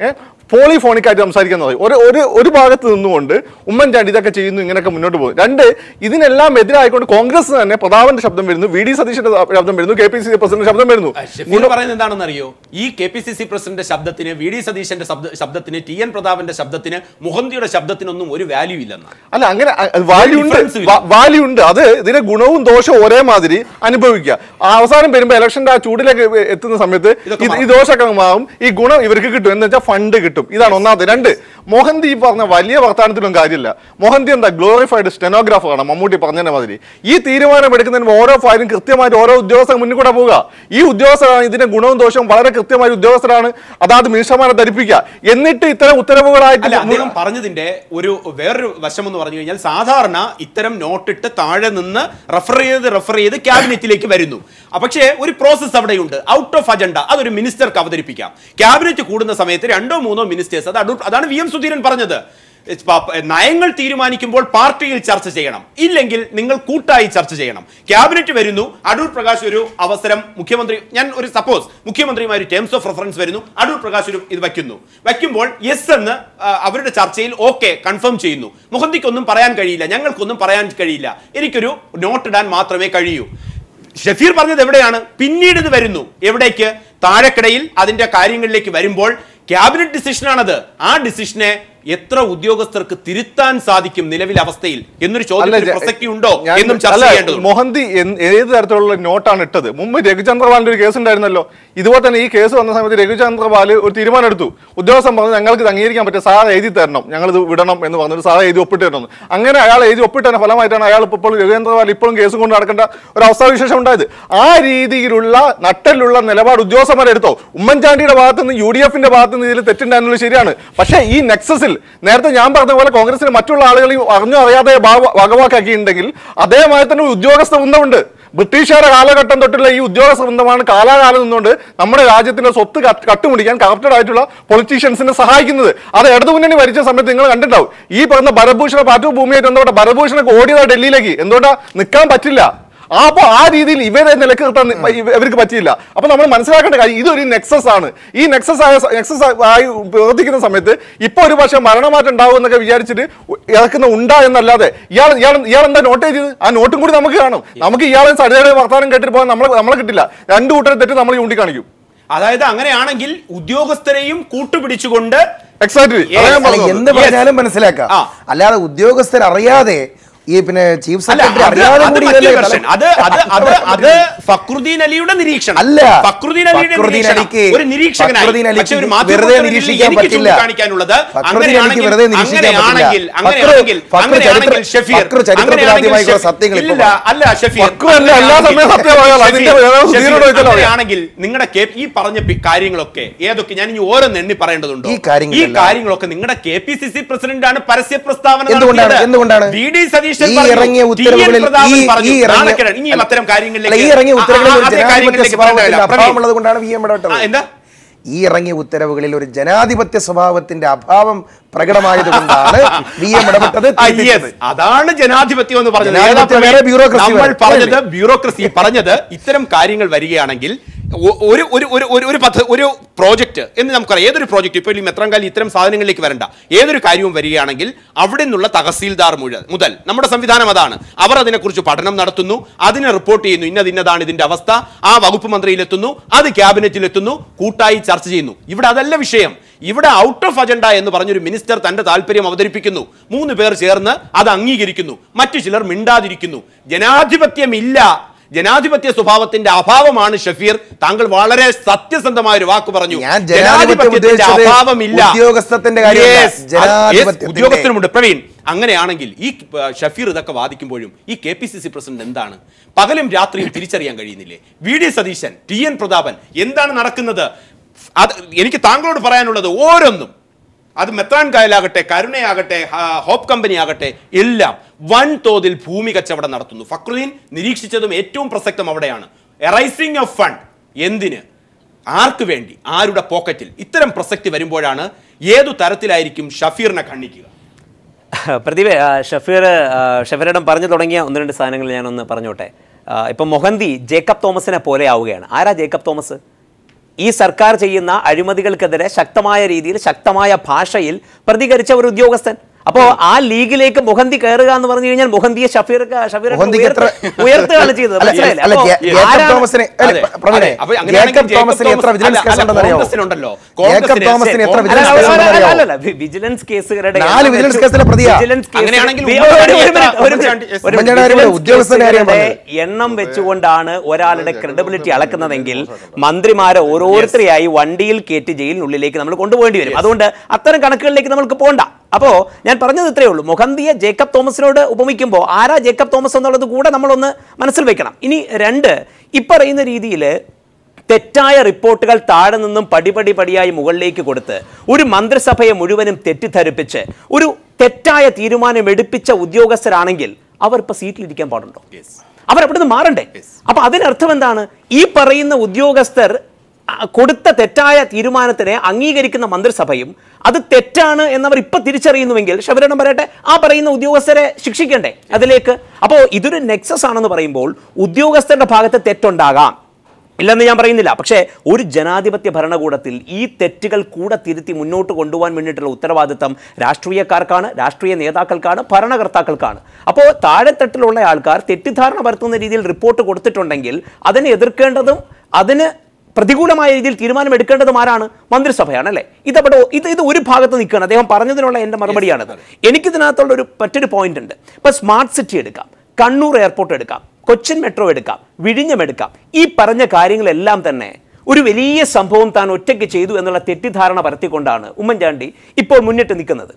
പോളിഫോണിക്കായിട്ട് സംസാരിക്കുന്നത്. ഒരു ഒരു ഒരു ഭാഗത്ത് നിന്നുകൊണ്ട് ഉമ്മൻചാണ്ടി ഇതൊക്കെ ചെയ്യുന്നു, ഇങ്ങനെയൊക്കെ മുന്നോട്ട് പോകും. രണ്ട്, ഇതിനെല്ലാം എതിരായിക്കൊണ്ട് കോൺഗ്രസ് തന്നെ പ്രതാപന്റെ ശബ്ദം വരുന്നു, വി ഡി സതീശന്റെ ശബ്ദം വരുന്നു, K P C C president ശബ്ദം വരുന്നു. പറയുന്നത് എന്താണെന്ന് അറിയോ? ഈ K P C C president ശബ്ദത്തിന്, വി ഡി സതീശന്റെ ശബ്ദത്തിന്, ടി എൻ പ്രതാപന്റെ ശബ്ദത്തിന്, മുഹന്തിയുടെ ശബ്ദത്തിനൊന്നും ഒരു വാല്യൂ ഇല്ലെന്നാണ്. അല്ല, അങ്ങനെ വാല്യൂ ഉണ്ട്, വാല്യൂ ഉണ്ട്. അത് ഇതിന്റെ ഗുണവും ദോഷവും ഒരേ മാതിരി അനുഭവിക്കുക. അവസാനം വരുമ്പോൾ ഇലക്ഷന്റെ ആ ചൂടിലേക്ക് എത്തുന്ന സമയത്ത് ഈ ദോഷമൊക്കെ മാറും, ഈ ഗുണം ഇവർക്ക് കിട്ടും. എന്ന് വെച്ചാൽ ഫണ്ട് കിട്ടും. ഇതാണ് ഒന്നാമത്. രണ്ട്, മോഹന്തി പറഞ്ഞ വലിയ വർത്താനത്തിലും കാര്യമില്ല. മോഹന്തി എന്താ ഗ്ലോറിഫൈഡ് സ്റ്റെനോഗ്രാഫറാണ്, മമ്മൂട്ടി പറഞ്ഞതിന്റെ മാതിരി. ഈ തീരുമാനം എടുക്കുന്നതിന് ഓരോ ഫയലും കൃത്യമായിട്ട് ഓരോ ഉദ്യോഗസ്ഥർ മുന്നിൽ കൂടെ പോവുക. ഈ ഉദ്യോഗസ്ഥരാണ് ഇതിന്റെ ഗുണവും ദോഷവും വളരെ കൃത്യമായ ഉദ്യോഗസ്ഥരാണ്, അതാത് മിനിസ്റ്റർമാരെ ധരിപ്പിക്കുക. എന്നിട്ട് ഇത്തരം ഉത്തരവുകളായിട്ട് അദ്ദേഹം പറഞ്ഞതിന്റെ ഒരു വേറൊരു വശം എന്ന് പറഞ്ഞു കഴിഞ്ഞാൽ, സാധാരണ ഇത്തരം നോട്ടിട്ട് താഴെ നിന്ന് റെഫർ ചെയ്ത് റെഫർ ചെയ്ത് ക്യാബിനറ്റിലേക്ക് വരുന്നു. പക്ഷേ ഒരു പ്രോസസ് അവിടെയുണ്ട്. ഔട്ട് ഓഫ് അജണ്ട അതൊരു മിനിസ്റ്റർക്ക് അവതരിപ്പിക്കാം. ക്യാബിനറ്റ് കൂടുന്ന സമയത്ത് രണ്ടോ മൂന്നോ മിനിസ്റ്റേഴ്സ്, അത് അതാണ് വി എം സുധീരൻ പറഞ്ഞത്, നയങ്ങൾ തീരുമാനിക്കുമ്പോൾ പാർട്ടിയിൽ ചർച്ച ചെയ്യണം, ഇല്ലെങ്കിൽ നിങ്ങൾ കൂട്ടായി ചർച്ച ചെയ്യണം. ക്യാബിനറ്റ് വരുന്നു, അടൂർ പ്രകാശ് ഒരു അവസരം മുഖ്യമന്ത്രി, ഞാൻ ഒരു സപ്പോസ് മുഖ്യമന്ത്രിമാർ ടേംസ് ഓഫ് റെഫറൻസ് വരുന്നു, അടൂർ പ്രകാശ് ഒരു ഇത് വയ്ക്കുന്നു. വയ്ക്കുമ്പോൾ യെസ് എന്ന് അവരുടെ ചർച്ചയിൽ ഓക്കെ കൺഫേം ചെയ്യുന്നു. മുഹന്തിക്കൊന്നും പറയാൻ കഴിയില്ല, ഞങ്ങൾക്കൊന്നും പറയാൻ കഴിയില്ല, എനിക്കൊരു നോട്ട് ഇടാൻ മാത്രമേ കഴിയൂ. ഷഫീർ പറഞ്ഞത് എവിടെയാണ്? പിന്നീട് ഇത് വരുന്നു എവിടേക്ക്? താഴെക്കടയിൽ അതിന്റെ കാര്യങ്ങളിലേക്ക് വരുമ്പോൾ ക്യാബിനറ്റ് ഡിസിഷനാണത്. ആ ഡിസിഷനെ എത്ര ഉദ്യോഗസ്ഥർക്ക് തിരുത്താൻ സാധിക്കും നിലവിലെ അവസ്ഥയിൽ എന്നൊരു ചോദ്യത്തിന് പ്രസക്തി ഉണ്ടോ എന്നും ചർച്ച ചെയ്യേണ്ടത്. മോഹന്തി ഏത് തരത്തിലുള്ള നോട്ടാണ് ഇട്ടത്? മുമ്പ് രഘുചന്ദ്രപാലിന്റെ ഒരു കേസ് ഉണ്ടായിരുന്നല്ലോ. ഇതുപോലെ തന്നെ ഈ കേസ് വന്ന സമയത്ത് രഘുചന്ദ്രപാൽ ഒരു തീരുമാനം എടുത്തു. ഉദ്യോഗസ്ഥൻ പറഞ്ഞു ഞങ്ങൾക്ക് ഇത് അംഗീകരിക്കാൻ പറ്റിയ സാർ എഴുതി തരണം, ഞങ്ങൾ ഇത് വിടണം എന്ന് പറഞ്ഞൊരു സാർ എഴുതി ഒപ്പിട്ട് തരണം. അങ്ങനെ അയാൾ എഴുതി ഒപ്പിട്ടതിന്റെ ഫലമായിട്ടാണ് അയാൾ ഇപ്പോൾ രഘുചന്ദ്രപാൽ ഇപ്പോഴും കേസും കൊണ്ട് നടക്കേണ്ട ഒരു അവസ്ഥാവിശേഷം ഉണ്ടായത്. ആ രീതിയിലുള്ള നട്ടലുള്ള നിലപാട് ഉദ്യോഗസ്ഥന്മാരെടുത്തോ? ഉമ്മൻചാണ്ടിയുടെ ഭാഗത്ത് നിന്ന് യു ഡി എഫിന്റെ ഭാഗത്ത് നിന്ന് ഇതിൽ തെറ്റുണ്ടായിരുന്നത് ശരിയാണ്. പക്ഷേ ഈ നെക്സസിൽ നേരത്തെ ഞാൻ പറഞ്ഞ പോലെ കോൺഗ്രസിന് മറ്റുള്ള ആളുകളെയും അറിഞ്ഞോ അറിയാതെ ഭാഗവാക്കാക്കിയിട്ടുണ്ടെങ്കിൽ അതേമാതിരി തന്നെ ഉദ്യോഗസ്ഥ വൃന്ദമുണ്ട്. ബ്രിട്ടീഷുകാരുടെ കാലഘട്ടം തൊട്ടുള്ള ഈ ഉദ്യോഗസ്ഥ വൃന്ദമാണ് കാലാകാലം നിന്നുകൊണ്ട് നമ്മുടെ രാജ്യത്തിന്റെ സ്വത്ത് കട്ടുമുടിക്കാൻ കറപ്റ്റഡ് ആയിട്ടുള്ള പൊളിറ്റീഷ്യൻസിനെ സഹായിക്കുന്നത്. അത് ഇടതുമുന്നണി ഭരിച്ച സമയത്ത് നിങ്ങൾ കണ്ടിട്ടുണ്ടാവും. ഈ പറഞ്ഞ ഭരഭൂഷണ പാറ്റു ഭൂമിയായിട്ട് എന്തുകൊണ്ട് ഭരഭൂഷണൊക്കെ ഓടിയതാണ് ഡൽഹിയിലേക്ക്. എന്തുകൊണ്ടാ നിൽക്കാൻ പറ്റില്ല. അപ്പൊ ആ രീതിയിൽ ഇവരെ നിലക്ക് നിർത്താൻ ഇവർക്ക് പറ്റിയില്ല. അപ്പൊ നമ്മൾ മനസ്സിലാക്കേണ്ട കാര്യം ഇതൊരു നെക്സസ് ആണ്. ഈ നെക്സസ് ആയ നെക്സസ് ആയി പ്രവർത്തിക്കുന്ന സമയത്ത് ഇപ്പൊ ഒരു പക്ഷേ മരണമാറ്റം ഉണ്ടാവും എന്നൊക്കെ വിചാരിച്ചിട്ട് ഇറക്കുന്ന ഉണ്ടാ എന്നല്ലാതെ ഇയാൾ ഇയാൾ ഇയാൾ എന്താ നോട്ട് ചെയ്തത്? ആ നോട്ടും കൂടി നമുക്ക് കാണും. നമുക്ക് ഇയാളെ സടിയുടെ വർത്താനം കേട്ടിട്ട് പോകാൻ നമ്മളെ നമ്മളെ കിട്ടില്ല. രണ്ടു കൂട്ടരെ തെറ്റ് നമ്മൾ ചൂണ്ടിക്കാണിക്കും. അതായത് അങ്ങനെയാണെങ്കിൽ ഉദ്യോഗസ്ഥരെയും കൂട്ടുപിടിച്ചുകൊണ്ട് എക്സാക്ട്ലി എന്ത് പറഞ്ഞാലും മനസ്സിലാക്കാം. അല്ലാതെ ഉദ്യോഗസ്ഥർ അറിയാതെ ഈ പിന്നെ ചീഫ് സെക്രട്ടറി അറിയാതെ ഫക്രുദ്ദീൻ അലിയുടെ നിരീക്ഷണം അല്ല. ഫക്രുദ്ദീൻ അലിയുടെ ഒരു നിരീക്ഷകനായി വെറുതെ നിരീക്ഷിക്കാൻ പറ്റില്ല. അങ്ങനെയാണെങ്കിൽ നിങ്ങളുടെ ഈ പറഞ്ഞ കാര്യങ്ങളൊക്കെ ഏതൊക്കെ ഞാൻ ഇനി ഓരോന്ന് എണ്ണി പറയേണ്ടതുണ്ടോ? ഈ കാര്യങ്ങളൊക്കെ നിങ്ങളുടെ K P C C president ആണ് പരസ്യ പ്രസ്താവന എന്തുകൊണ്ടാണ് വി ഡി സതീശൻ ഈ ഇറങ്ങിയ ഉത്തരവുകളിൽ ഈ ഇറങ്ങിയ ഉത്തരവുകളിൽ അഭാവമുള്ളത് കൊണ്ടാണ് വി എം ഇടപെട്ടത്. ഈ ഇറങ്ങിയ ഉത്തരവുകളിൽ ഒരു ജനാധിപത്യ സ്വഭാവത്തിന്റെ അഭാവം പ്രകടമായത് കൊണ്ടാണ് വി എം ഇടപെട്ടത്. അതാണ് ജനാധിപത്യം എന്ന് പറഞ്ഞത്. നമ്മൾ പറഞ്ഞത് ബ്യൂറോക്രസി പറഞ്ഞത് ഇത്തരം കാര്യങ്ങൾ വരികയാണെങ്കിൽ ഒരു ഒരു ഒരു ഒരു പ്രോജക്റ്റ് എന്ന് നമുക്കറിയാം. ഏതൊരു പ്രോജക്റ്റ് ഇപ്പോൾ ഈ മെത്രാങ്കാലി ഇത്തരം സാധനങ്ങളിലേക്ക് വരണ്ട. ഏതൊരു കാര്യവും വരികയാണെങ്കിൽ അവിടെ നിന്നുള്ള തഹസീൽദാർ മുതൽ നമ്മുടെ സംവിധാനം അതാണ്. അവർ അതിനെക്കുറിച്ച് പഠനം നടത്തുന്നു, അതിനെ റിപ്പോർട്ട് ചെയ്യുന്നു, ഇന്നത് ഇന്നതാണ് ഇതിന്റെ അവസ്ഥ, ആ വകുപ്പ് മന്ത്രിയിലെത്തുന്നു, അത് ക്യാബിനറ്റിലെത്തുന്നു, കൂട്ടായി ചർച്ച ചെയ്യുന്നു. ഇവിടെ അതല്ല വിഷയം. ഇവിടെ ഔട്ട് ഓഫ് അജണ്ട എന്ന് പറഞ്ഞൊരു മിനിസ്റ്റർ തന്റെ താല്പര്യം അവതരിപ്പിക്കുന്നു, മൂന്ന് പേർ ചേർന്ന് അത് അംഗീകരിക്കുന്നു, മറ്റു ചിലർ മിണ്ടാതിരിക്കുന്നു. ജനാധിപത്യമില്ല. ജനാധിപത്യ സ്വഭാവത്തിന്റെ അഭാവമാണ് ഷഫീർ. താങ്കൾ വളരെ സത്യസന്ധമായ ഒരു വാക്ക് പറഞ്ഞു. ജനാധിപത്യത്തിന്റെ അഭാവമില്ല, ഉദ്യോഗസ്ഥനുമുണ്ട്. പ്രവീൺ, അങ്ങനെയാണെങ്കിൽ ഈ ഷഫീർ ഇതൊക്കെ വാദിക്കുമ്പോഴും ഈ K P C C president എന്താണ് പകലും രാത്രിയും തിരിച്ചറിയാൻ കഴിയുന്നില്ലേ? V D Satheesan, T N Prathapan, എന്താണ് നടക്കുന്നത്? അത് എനിക്ക് താങ്കളോട് പറയാനുള്ളത് ഓരോന്നും, അത് മെത്രാൻ കായലാകട്ടെ, കരുണയാകട്ടെ, ഹോപ്പ് കമ്പനി ആകട്ടെ, എല്ലാം വൻതോതിൽ ഭൂമി കച്ചവടം നടത്തുന്നു. ഫക്രുദ്ദീൻ നിരീക്ഷിച്ചതും ഏറ്റവും പ്രസക്തം അവിടെയാണ്. എറൈസിംഗ് ഓഫ് ഫണ്ട് എന്തിന്, ആർക്ക് വേണ്ടി, ആരുടെ പോക്കറ്റിൽ? ഇത്തരം പ്രസക്തി വരുമ്പോഴാണ് ഏതു തരത്തിലായിരിക്കും ഷഫീറിനെ ഖണ്ഡിക്കുക. പ്രതിഭ, ഷഫീർ ഷഫീറിടം പറഞ്ഞു തുടങ്ങിയ ഒന്ന് രണ്ട് സാധനങ്ങൾ ഞാനൊന്ന് പറഞ്ഞോട്ടെ. ഇപ്പം മൊഹന്തി ജേക്കബ് തോമസിനെ പോലെ ആവുകയാണ്. ആരാ ജേക്കബ് തോമസ്? ഈ സർക്കാർ ചെയ്യുന്ന അഴിമതികൾക്കെതിരെ ശക്തമായ രീതിയിൽ ശക്തമായ ഭാഷയിൽ പ്രതികരിച്ച ഒരു ഉദ്യോഗസ്ഥൻ. അപ്പോ ആ ലീഗിലേക്ക് മുഹന്തി കയറുക എന്ന് പറഞ്ഞു കഴിഞ്ഞാൽ മുഹന്തിയെ ഷഫീർ ഷഫീർ ഉയർത്തുകയാണ് ചെയ്തത്. വിജിലൻസ് കേസുകളുടെ എണ്ണം വെച്ചുകൊണ്ടാണ് ഒരാളുടെ ക്രെഡിബിലിറ്റി അളക്കുന്നതെങ്കിൽ മന്ത്രിമാരെ ഓരോരുത്തരെയായി വണ്ടിയിൽ കയറ്റി ജയിലിനുള്ളിലേക്ക് നമ്മൾ കൊണ്ടുപോകേണ്ടി വരും. അതുകൊണ്ട് അത്തരം കണക്കുകളിലേക്ക് നമ്മൾക്ക് പോകണ്ട. അപ്പോൾ ഞാൻ പറഞ്ഞത് ഇത്രയേ ഉള്ളൂ. മുഹന്തിയെ ജേക്കബ് തോമസിനോട് ഉപമിക്കുമ്പോൾ ആരാ ജേക്കബ് തോമസ് എന്നുള്ളത് കൂടെ നമ്മളൊന്ന് മനസ്സിൽ വെക്കണം. ഇനി രണ്ട്, ഇപ്പറയുന്ന രീതിയിൽ തെറ്റായ റിപ്പോർട്ടുകൾ താഴെ നിന്നും പടിപടി പടിയായി മുകളിലേക്ക് കൊടുത്ത് ഒരു മന്ത്രിസഭയെ മുഴുവനും തെറ്റിദ്ധരിപ്പിച്ച് ഒരു തെറ്റായ തീരുമാനം എടുപ്പിച്ച ഉദ്യോഗസ്ഥരാണെങ്കിൽ അവർ ഇപ്പൊ സീറ്റിലിരിക്കാൻ പാടുണ്ടോ? അവർ അവിടെ നിന്ന് മാറണ്ടേ? അപ്പൊ അതിനർത്ഥം എന്താണ്? ഈ പറയുന്ന ഉദ്യോഗസ്ഥർ കൊടുത്ത തെറ്റായ തീരുമാനത്തിനെ അംഗീകരിക്കുന്ന മന്ത്രിസഭയും അത് തെറ്റാണ് എന്നവർ ഇപ്പൊ തിരിച്ചറിയുന്നുവെങ്കിൽ ശബരിമല പറയട്ടെ, ആ പറയുന്ന ഉദ്യോഗസ്ഥരെ ശിക്ഷിക്കണ്ടേ അതിലേക്ക്? അപ്പോൾ ഇതൊരു നെക്സസ് ആണെന്ന് പറയുമ്പോൾ ഉദ്യോഗസ്ഥരുടെ ഭാഗത്ത് തെറ്റുണ്ടാകാം, ഇല്ലെന്ന് ഞാൻ പറയുന്നില്ല. പക്ഷേ ഒരു ജനാധിപത്യ ഭരണകൂടത്തിൽ ഈ തെറ്റുകൾ കൂടെ തിരുത്തി മുന്നോട്ട് കൊണ്ടുപോകാൻ വേണ്ടിയിട്ടുള്ള ഉത്തരവാദിത്തം രാഷ്ട്രീയക്കാർക്കാണ്, രാഷ്ട്രീയ നേതാക്കൾക്കാണ്, ഭരണകർത്താക്കൾക്കാണ്. അപ്പോൾ താഴെത്തട്ടിലുള്ള ആൾക്കാർ തെറ്റിദ്ധാരണ പരത്തുന്ന രീതിയിൽ റിപ്പോർട്ട് കൊടുത്തിട്ടുണ്ടെങ്കിൽ അതിനെ എതിർക്കേണ്ടതും അതിന് പ്രതികൂലമായ രീതിയിൽ തീരുമാനം എടുക്കേണ്ടതും ആരാണ്? മന്ത്രിസഭയാണ്, അല്ലേ? ഇതവിടെ ഇത് ഇത് ഒരു ഭാഗത്ത് നിൽക്കുകയാണ്. അദ്ദേഹം പറഞ്ഞതിനുള്ള എൻ്റെ മറുപടിയാണത്. എനിക്കിതിനകത്തുള്ള ഒരു മറ്റൊരു പോയിന്റ് ഉണ്ട്. ഇപ്പൊ സ്മാർട്ട് സിറ്റി എടുക്കാം, കണ്ണൂർ എയർപോർട്ട് എടുക്കാം, കൊച്ചിൻ മെട്രോ എടുക്കാം, വിഴിഞ്ഞം എടുക്കാം. ഈ പറഞ്ഞ കാര്യങ്ങളെല്ലാം തന്നെ ഒരു വലിയ സംഭവം താൻ ഒറ്റയ്ക്ക് ചെയ്തു എന്നുള്ള തെറ്റിദ്ധാരണ പരത്തിക്കൊണ്ടാണ് ഉമ്മൻചാണ്ടി ഇപ്പോൾ മുന്നിട്ട് നിൽക്കുന്നത്.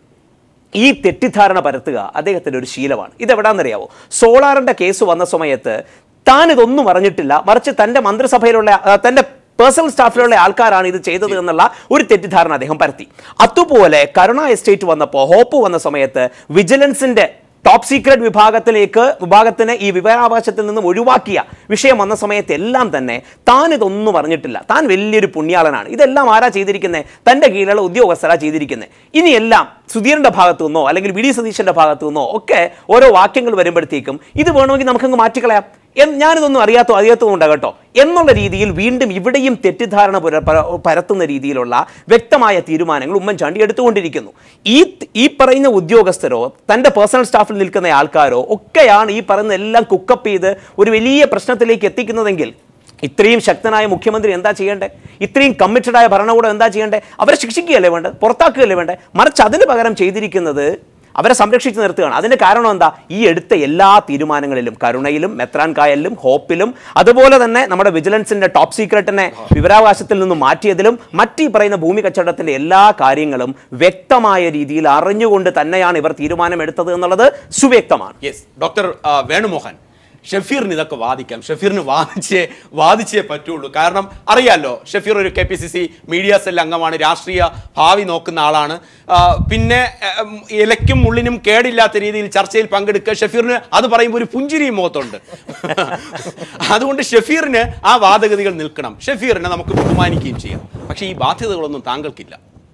ഈ തെറ്റിദ്ധാരണ പരത്തുക അദ്ദേഹത്തിൻ്റെ ഒരു ശീലമാണ്. ഇതെവിടാന്നറിയാവോ? സോളാറിന്റെ കേസ് വന്ന സമയത്ത് താൻ ഇതൊന്നും അറിഞ്ഞിട്ടില്ല, മറിച്ച് തൻ്റെ മന്ത്രിസഭയിലുള്ള തൻ്റെ പേഴ്സണൽ സ്റ്റാഫിലുള്ള ആൾക്കാരാണ് ഇത് ചെയ്തത് എന്നുള്ള ഒരു തെറ്റിദ്ധാരണ അദ്ദേഹം പരത്തി. അതുപോലെ കരുണ എസ്റ്റേറ്റ് വന്നപ്പോൾ, ഹോപ്പ് വന്ന സമയത്ത് വിജിലൻസിന്റെ ടോപ്പ് സീക്രട്ട് വിഭാഗത്തിലേക്ക് വിഭാഗത്തിന് ഈ വിവരാവകാശത്തിൽ നിന്നും ഒഴിവാക്കിയ വിഷയം വന്ന സമയത്ത് എല്ലാം തന്നെ താൻ ഇതൊന്നും അറിഞ്ഞിട്ടില്ല, താൻ വലിയൊരു പുണ്യാളനാണ്, ഇതെല്ലാം ആരാ ചെയ്തിരിക്കുന്നത്? തൻ്റെ കീഴിലുള്ള ഉദ്യോഗസ്ഥരാ ചെയ്തിരിക്കുന്നത്. ഇനിയെല്ലാം സുധീറിന്റെ ഭാഗത്തു നിന്നോ അല്ലെങ്കിൽ വി ഡി സതീശന്റെ ഭാഗത്തു നിന്നോ ഒക്കെ ഓരോ വാക്യങ്ങൾ വരുമ്പോഴത്തേക്കും ഇത് വേണമെങ്കിൽ നമുക്കങ്ങ് മാറ്റിക്കളയാം, ഞാനിതൊന്നും അറിയാത്തോ അറിയാത്തതും ഉണ്ടാകട്ടോ എന്നുള്ള രീതിയിൽ വീണ്ടും ഇവിടെയും തെറ്റിദ്ധാരണ പരത്തുന്ന രീതിയിലുള്ള വ്യക്തമായ തീരുമാനങ്ങൾ ഉമ്മൻചാണ്ടി എടുത്തുകൊണ്ടിരിക്കുന്നു. ഈ ഈ പറയുന്ന ഉദ്യോഗസ്ഥരോ തൻ്റെ പേഴ്സണൽ സ്റ്റാഫിൽ നിൽക്കുന്ന ആൾക്കാരോ ഒക്കെയാണ് ഈ പറയുന്ന എല്ലാം കുക്കപ്പ് ചെയ്ത് ഒരു വലിയ പ്രശ്നത്തിലേക്ക് എത്തിക്കുന്നതെങ്കിൽ ഇത്രയും ശക്തനായ മുഖ്യമന്ത്രി എന്താ ചെയ്യേണ്ടേ? ഇത്രയും കമ്മിറ്റഡായ ഭരണകൂടം എന്താ ചെയ്യേണ്ടേ? അവരെ ശിക്ഷിക്കുകയല്ലേ വേണ്ടത്, പുറത്താക്കുകയല്ലേ വേണ്ടേ? മറിച്ച് അതിന് പകരം ചെയ്തിരിക്കുന്നത് അവരെ സംരക്ഷിച്ച് നിർത്തുകയാണ്. അതിന്റെ കാരണം എന്താ? ഈ എടുത്ത എല്ലാ തീരുമാനങ്ങളിലും കരുണയിലും മെത്രാൻ കായലിലും ഹോപ്പിലും അതുപോലെ തന്നെ നമ്മുടെ വിജിലൻസിന്റെ ടോപ്പ് സീക്രട്ടിനെ വിവരാവകാശത്തിൽ നിന്ന് മാറ്റിയതിലും മറ്റീ പറയുന്ന ഭൂമി കച്ചവടത്തിന്റെ എല്ലാ കാര്യങ്ങളും വ്യക്തമായ രീതിയിൽ അറിഞ്ഞുകൊണ്ട് തന്നെയാണ് ഇവർ തീരുമാനമെടുത്തത് എന്നുള്ളത് സുവ്യക്തമാണ്. യെസ്, ഡോക്ടർ വേണുമോഹൻ, ഷഫീറിന് ഇതൊക്കെ വാദിക്കാം, ഷഫീറിന് വാദിച്ചേ വാദിച്ചേ പറ്റുള്ളൂ. കാരണം അറിയാമല്ലോ, ഷഫീർ ഒരു K P C C media cell അംഗമാണ്, രാഷ്ട്രീയ ഭാവി നോക്കുന്ന ആളാണ്. പിന്നെ ഇലയ്ക്കും മുള്ളിനും കേടില്ലാത്ത രീതിയിൽ ചർച്ചയിൽ പങ്കെടുക്കുക, ഷഫീറിന് അത് പറയുമ്പോൾ ഒരു പുഞ്ചിരിയും മുഖത്തുണ്ട്. അതുകൊണ്ട് ഷഫീറിന് ആ വാദഗതികൾ നിൽക്കണം, ഷഫീറിനെ നമുക്ക് ബഹുമാനിക്കുകയും ചെയ്യാം. പക്ഷേ ഈ ബാധ്യതകളൊന്നും താങ്കൾക്കില്ല,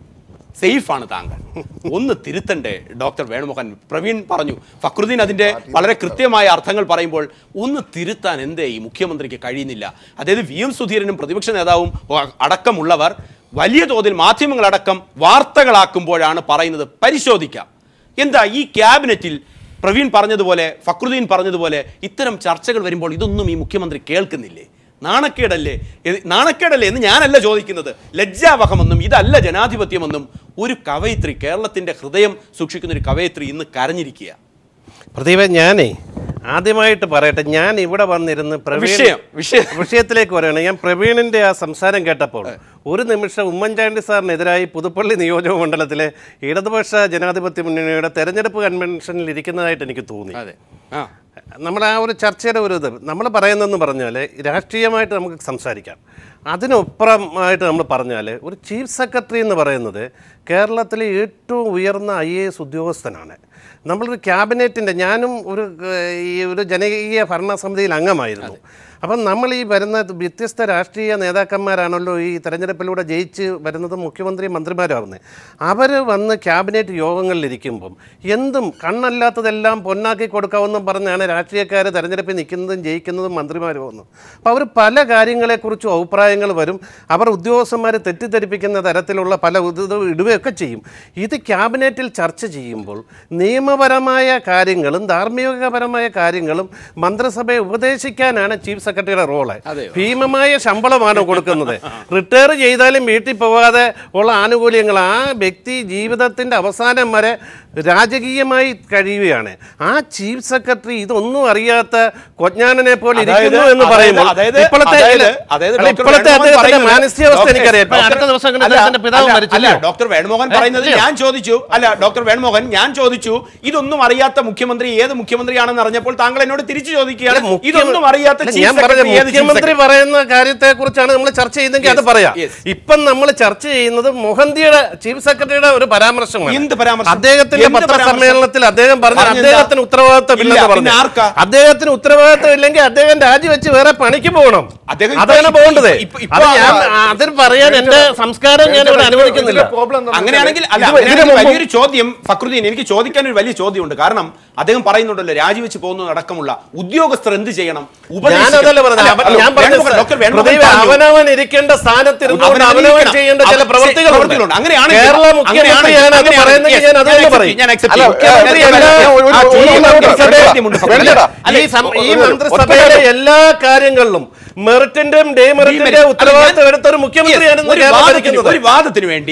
സേഫാണ് താങ്കൾ. ഒന്ന് തിരുത്തണ്ടേ ഡോക്ടർ വേണുമോഹൻ? പ്രവീൺ പറഞ്ഞു, ഫക്രുദ്ദീൻ അതിൻ്റെ വളരെ കൃത്യമായ അർത്ഥങ്ങൾ പറയുമ്പോൾ ഒന്ന് തിരുത്താൻ എന്തേ ഈ മുഖ്യമന്ത്രിക്ക് കഴിയുന്നില്ല? അതായത് വി എം സുധീരനും പ്രതിപക്ഷ നേതാവും അടക്കമുള്ളവർ വലിയ തോതിൽ മാധ്യമങ്ങളടക്കം വാർത്തകളാക്കുമ്പോഴാണ് പറയുന്നത് പരിശോധിക്കാം. എന്താ ഈ ക്യാബിനറ്റിൽ പ്രവീൺ പറഞ്ഞതുപോലെ ഫക്രുദ്ദീൻ പറഞ്ഞതുപോലെ ഇത്തരം ചർച്ചകൾ വരുമ്പോൾ ഇതൊന്നും ഈ മുഖ്യമന്ത്രി കേൾക്കുന്നില്ലേ? നാണക്കേടല്ലേ നാണക്കേടല്ലേ എന്ന് ഞാനല്ല ചോദിക്കുന്നത്, ലജ്ജാവഹമെന്നും ഇതല്ല ജനാധിപത്യമെന്നും ഒരു കവയിത്രി, കേരളത്തിൻ്റെ ഹൃദയം സൂക്ഷിക്കുന്ന ഒരു കവയിത്രി ഇന്ന് കരഞ്ഞിരിക്കുക. പ്രദീപ, ഞാനേ ആദ്യമായിട്ട് പറയട്ടെ, ഞാൻ ഇവിടെ വന്നിരുന്ന് വിഷയം വിഷയത്തിലേക്ക് വരികയാണ്. ഞാൻ പ്രവീണിൻ്റെ ആ സംസാരം കേട്ടപ്പോൾ ഒരു നിമിഷം ഉമ്മൻചാണ്ടി സാറിനെതിരായി പുതുപ്പള്ളി നിയോജക മണ്ഡലത്തിലെ ഇടതുപക്ഷ ജനാധിപത്യ മുന്നണിയുടെ തെരഞ്ഞെടുപ്പ് കൺവെൻഷനിൽ ഇരിക്കുന്നതായിട്ട് എനിക്ക് തോന്നി. അതെ, നമ്മുടെ ആ ഒരു ചർച്ചയുടെ ഒരു ഇത് നമ്മൾ പറയുന്നതെന്ന് പറഞ്ഞാൽ രാഷ്ട്രീയമായിട്ട് നമുക്ക് സംസാരിക്കാം. അതിനൊപ്പുറമായിട്ട് നമ്മൾ പറഞ്ഞാൽ ഒരു ചീഫ് സെക്രട്ടറി എന്ന് പറയുന്നത് കേരളത്തിലെ ഏറ്റവും ഉയർന്ന ഐ എ എസ് ഉദ്യോഗസ്ഥനാണ്. നമ്മളൊരു ക്യാബിനറ്റിൻ്റെ, ഞാനും ഒരു ഈ ഒരു ജനകീയ ഭരണസമിതിയിൽ അംഗമായിരുന്നു. അപ്പം നമ്മൾ ഈ വരുന്ന വ്യത്യസ്ത രാഷ്ട്രീയ നേതാക്കന്മാരാണല്ലോ ഈ തെരഞ്ഞെടുപ്പിലൂടെ ജയിച്ച് വരുന്നത് മുഖ്യമന്ത്രി മന്ത്രിമാരാവുന്നത്. അവർ വന്ന് ക്യാബിനറ്റ് യോഗങ്ങളിലിരിക്കുമ്പം എന്തും കണ്ണല്ലാത്തതെല്ലാം പൊന്നാക്കി കൊടുക്കാമെന്നും പറഞ്ഞാണ് രാഷ്ട്രീയക്കാർ തെരഞ്ഞെടുപ്പിൽ നിൽക്കുന്നതും ജയിക്കുന്നതും മന്ത്രിമാരുമെന്നും. അപ്പോൾ അവർ പല കാര്യങ്ങളെക്കുറിച്ചും അഭിപ്രായങ്ങൾ വരും. അവർ ഉദ്യോഗസ്ഥന്മാരെ തെറ്റിദ്ധരിപ്പിക്കുന്ന തരത്തിലുള്ള പല ഇടുകയൊക്കെ ചെയ്യും. ഇത് ക്യാബിനറ്റിൽ ചർച്ച ചെയ്യുമ്പോൾ നിയമപരമായ കാര്യങ്ങളും ധാർമ്മികപരമായ കാര്യങ്ങളും മന്ത്രിസഭയെ ഉപദേശിക്കാനാണ് ചീഫ് സെക്രട്ടറിയുടെ റോള്. ഭീമമായ ശമ്പളമാണ് കൊടുക്കുന്നത്. റിട്ടയർ ചെയ്താലും വീട്ടിൽ പോകാതെ ഉള്ള ആനുകൂല്യങ്ങൾ ആ വ്യക്തി ജീവിതത്തിന്റെ അവസാനം വരെ രാജകീയമായി കഴിയുകയാണ്. ആ ചീഫ് സെക്രട്ടറി ഇതൊന്നും അറിയാത്ത കൊജ്ഞാനനെ പോലെ ഇരിക്കുന്നു എന്ന് പറയുമ്പോൾ ഇപ്പോഴത്തെ ഇപ്പോഴത്തെ അദ്ദേഹത്തിന്റെ മാനസികാവസ്ഥ എനിക്കറിയാം. അടുത്ത ദിവസം പിതാവ് മരിച്ചില്ല. ഡോക്ടർ വേണുമോഹൻ പറയുന്നത് ഞാൻ ചോദിച്ചു അല്ല ഡോക്ടർ വേണുമോഹൻ ഞാൻ ചോദിച്ചു ഇതൊന്നും അറിയാത്ത മുഖ്യമന്ത്രി ഏത് മുഖ്യമന്ത്രിയാണെന്ന് അറിഞ്ഞപ്പോൾ താങ്കൾ എന്നോട് തിരിച്ചു ചോദിക്കുകയാണ് ഇതൊന്നും അറിയാത്ത മുഖ്യമന്ത്രി പറയുന്ന കാര്യത്തെ കുറിച്ചാണ് നമ്മൾ ചർച്ച ചെയ്യുന്നെങ്കിൽ അത് പറയാം. ഇപ്പം നമ്മൾ ചർച്ച ചെയ്യുന്നത് മൊഹന്തിയുടെ ചീഫ് സെക്രട്ടറിയുടെ ഒരു പരാമർശമാണ്. അദ്ദേഹത്തിന്റെ പത്രസമ്മേളനത്തിൽ അദ്ദേഹം പറഞ്ഞു അദ്ദേഹത്തിന് ഉത്തരവാദിത്തമില്ലെന്ന് പറഞ്ഞു. അദ്ദേഹത്തിന് ഉത്തരവാദിത്തം ഇല്ലെങ്കിൽ അദ്ദേഹം രാജിവെച്ച് വേറെ പണിക്ക് പോകണം. അതാണ് പോകേണ്ടത്. അതിൽ പറയാൻ എന്റെ സംസ്കാരം ഞാൻ ഇവിടെ അനുവദിക്കുന്നില്ല. അങ്ങനെയാണെങ്കിൽ വലിയൊരു ചോദ്യം ഫക്രുദ്ദീൻ എനിക്ക് ചോദിക്കാൻ ഒരു വലിയ ചോദ്യമുണ്ട്. കാരണം അദ്ദേഹം പറയുന്നുണ്ടല്ലോ രാജിവെച്ച് പോകുന്നത് അടക്കമുള്ള ഉദ്യോഗസ്ഥർ എന്ത് ചെയ്യണം? അവനവൻ ഇരിക്കേണ്ട സ്ഥാനത്തിരുന്ന് അവനവൻ ചെയ്യേണ്ട ചില പ്രവൃത്തികളുണ്ട്. ഈ മന്ത്രിസഭയിലെ എല്ലാ കാര്യങ്ങളിലും മെറിറ്റിന്റെയും ഡേമെറിറ്റിന്റെയും ഉത്തരവാദിത്തം എടുത്ത ഒരു മുഖ്യമന്ത്രിയാണ് ഒരു വാദത്തിന് വേണ്ടി